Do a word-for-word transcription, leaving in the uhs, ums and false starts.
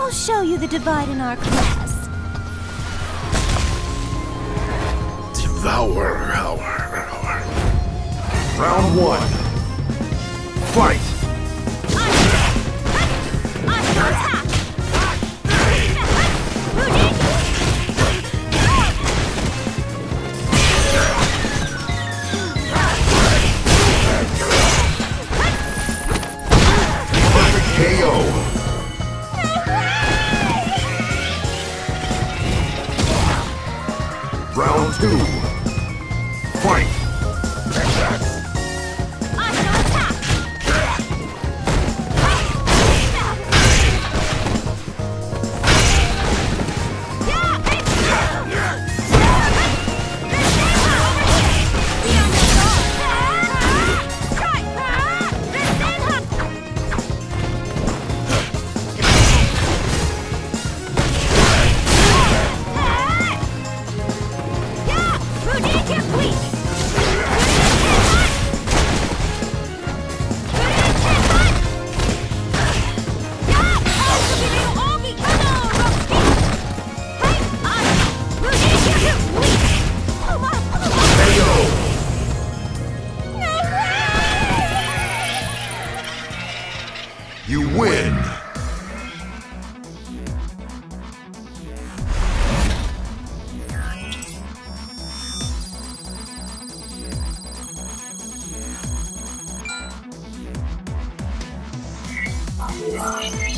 I'll show you the divide in our class. Devour, hour, hour. Round one. Fight! K O. Round two. Fight! You win! Right.